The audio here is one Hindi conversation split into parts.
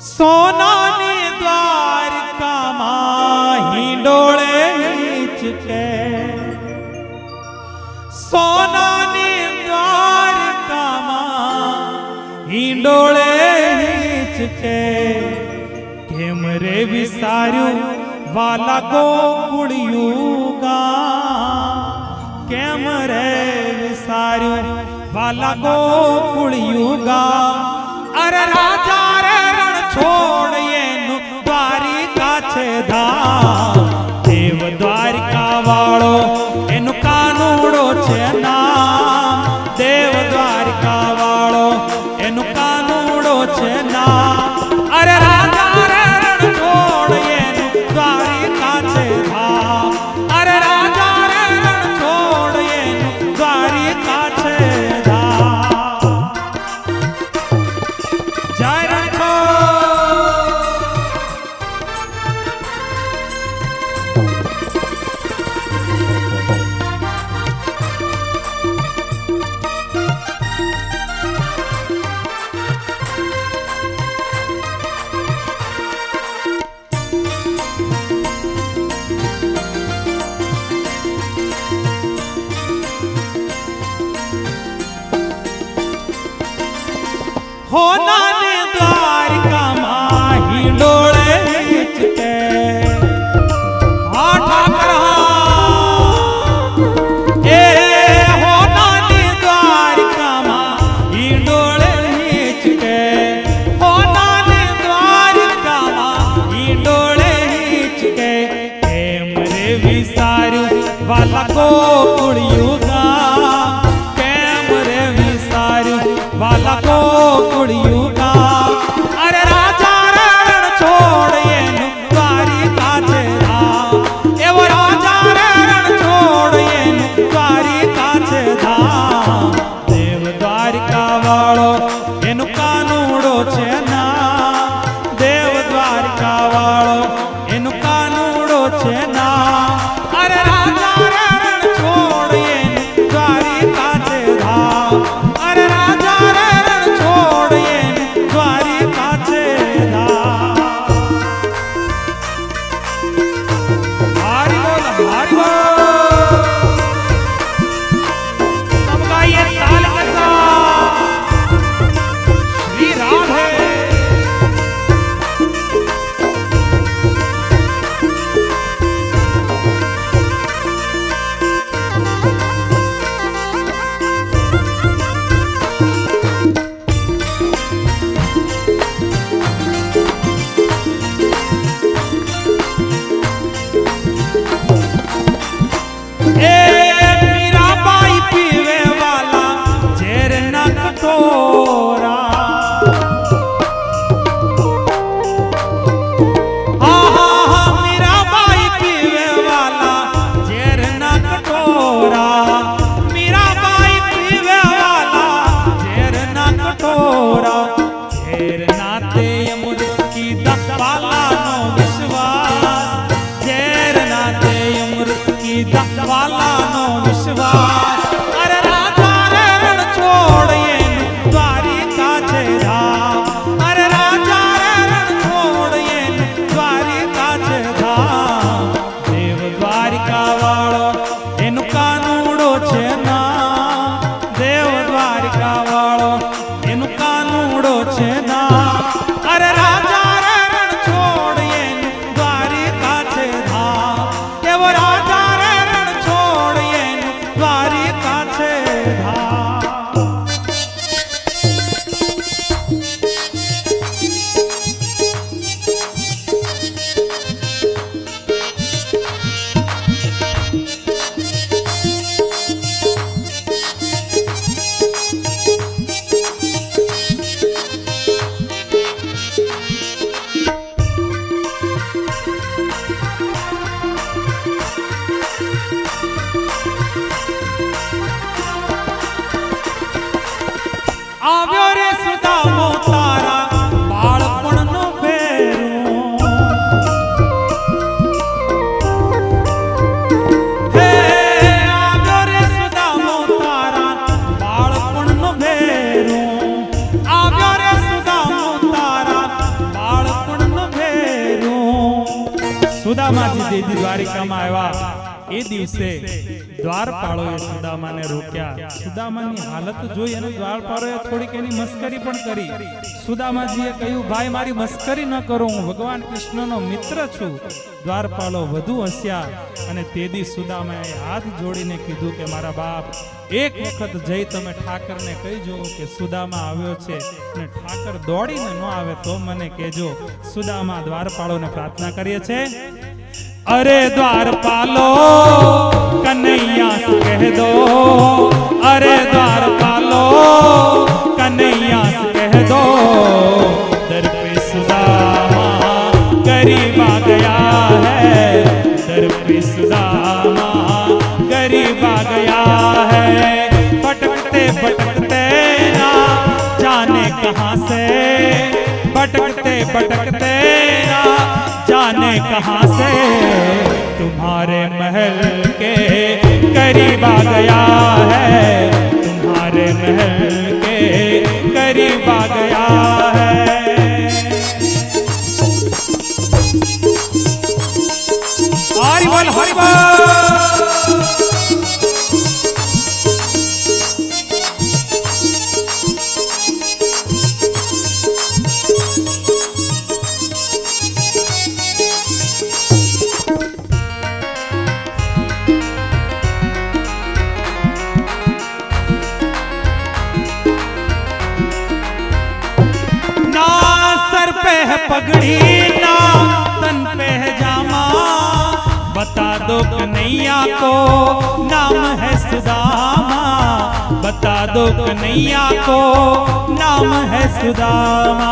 सोनानी द्वारका माही डोले हिचके, सोनानी द्वारका माही डोले हिचके, केम रे विसार्यु वाला गोकुळयुगा, केम रे विसार्यु वाला गोकुळयुगा। अरे राजा रे रण छोड़ येनु द्वारिका छे धाम, देव द्वारिका वाळो एनु कानूड़ो छे नाम, देव द्वारिका वाळो एनु कानूड़ो छे नाम। अरे राजा रे रण छोड़ येनु द्वारिका छे धाम, अरे राजा रे रण छोड़ येनु द्वारिका छे धाम। जय होना ने द्वारिका माही डोले हिचके, ठाकर होना ने द्वारिका माही डोले हिचके, होना ने द्वारिका माही डोले हिचके, केम रे विसार्यु वाला गोकुळयुगा, केम रे विसार्यु वाला गोकुळयुगा। अरे राजा रे रण छोड़ येनु द्वारिका छे धाम, एवो राजा रे रण छोड़ येनु द्वारिका छे धाम, देव द्वारिका वाळो एनु कानूड़ो छे नाम, देव द्वारिका वाळो एनु कानूड़ो छे नाम। अरे राजा रे रण छोड़ येनु द्वारिका छे धाम, अरे राजा रे रण छोड़ येनु द्वारिका छे धाम। हरि बोल हरि बोल, सब गाइए ताल के साथ, श्री राधे। मीराबाई पीवे वाला झेर न कटोरा, मीराबाई पीवे वाला झेर न कटोरा, मीराबाई पीवे वाला झेर न कटोरा, झेर नाते मुर्की दवाला नो विश्वास, झेर नाते मुर्की दवाला नो विश्वास। अरे राजा रे रण छोड़ येनु द्वारिका छे धाम, अरे राजा रे रण छोड़ येनु द्वारिका छे धाम, देव द्वारिका वाळो एनु कानूड़ो छे नाम, देव द्वारिका वाळो एनु कानूड़ो छे नाम। अरे राजा रे रण छोड़ येनु द्वारिका छे धाम, एवो राजा रे रण छोड़ येनु द्वारिका छे धाम। આવ્યો રે સુદામો તારા બાળપણનો બેરો, હે આવ્યો રે સુદામો તારા બાળપણનો બેરો, આવ્યો રે સુદામો તારા જેદી દ્વારિકામાં આવ્યા એ દિવસે દ્વારપાળોએ સુદામાને રોક્યા। સુદામાની હાલત જોઈ અને દ્વારપાળોએ થોડીક એની મસ્કરી પણ કરી। સુદામાજીએ કહ્યું, ભાઈ મારી મસ્કરી ન કરો, હું ભગવાન કૃષ્ણનો મિત્ર છું। દ્વારપાળો વધુ હસ્યા અને તેદી સુદામાએ હાથ જોડીને કીધું કે મારા બાપ, એક વખત જઈ તમે ઠાકરને કહીજો કે સુદામા આવ્યો છે, અને ઠાકર દોડીને ન આવે તો મને કહેજો। સુદામા દ્વારપાળોને પ્રાર્થના કરીએ છે, अरे द्वारपालो कन्हैया से कह दो, अरे द्वारपालो कन्हैया से कह दो, दर पे सुदामा गरीब आ गया है, दर पे सुदामा गरीब आ गया है। भटकते भटकते ना जाने कहाँ से, भटकते भटकते ना जाने कहाँ से, तुम्हारे महल के करीब आ गया है, तुम्हारे महल के करीब आ गया है। हरि बोल हरि बोल। पगड़ी ना तन पे है जामा, बता दो कन्हैया को नाम है सुदामा, बता दो कन्हैया को नाम है सुदामा।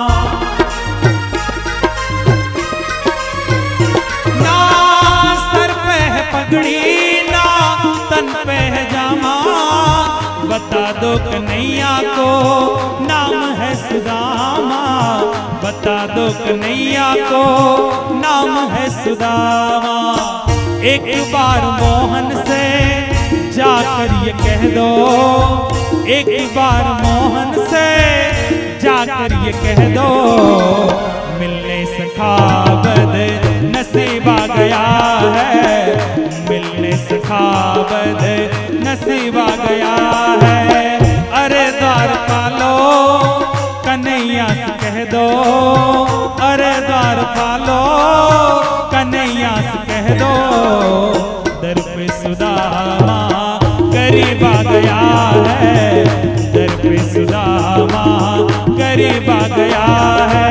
ना सर पे है पगड़ी ना तन पे है जामा, बता दो कन्हैया को नाम है सुदामा, बता दो कन्हैया को नाम है सुदामा। एक बार मोहन से जाकर ये कह दो, एक बार मोहन से जाकर ये कह दो, मिलने सखा बद नसीब आ गया है, मिलने सखा बद नसीब आ गया है। अरे द्वारपालो कन्हैया से कह दो, अरे द्वारपालो कन्हैया से कह दो, दर पे सुदामा गरीब आ गया है, दर पे सुदामा गरीब आ गया है।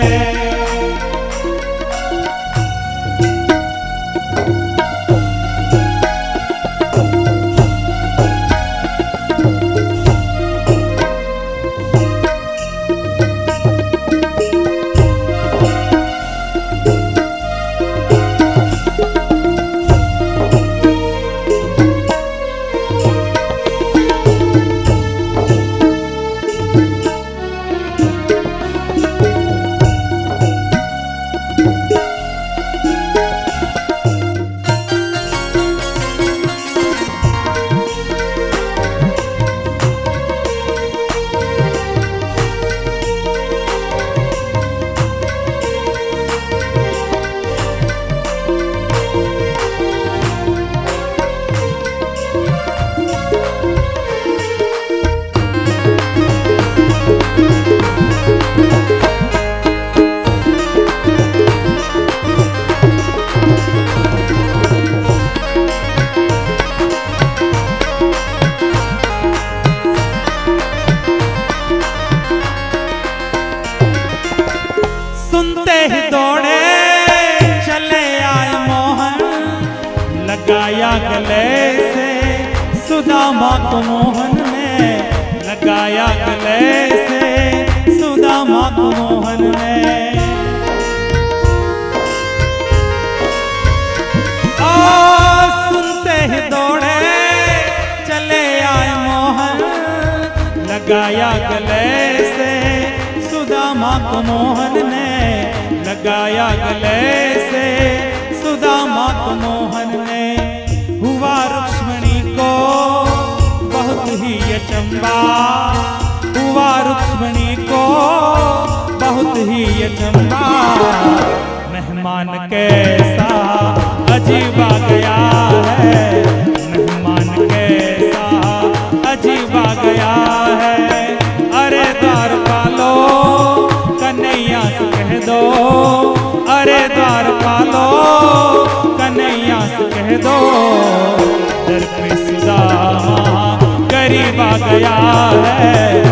सुनते ही दौड़े चले आए मोहन, लगाया गले से सुदामा को मोहन ने, लगाया गले से सुदामा को मोहन ने। सुनते ही दौड़े चले आए मोहन, लगाया गले से सुदामा को मोहन ने, लगाया गले से सुदामा को मोहन ने। हुआ रुक्मिणी को बहुत ही अचंबा, हुआ रुक्मिणी को बहुत ही अचंबा, मेहमान कैसा गया है।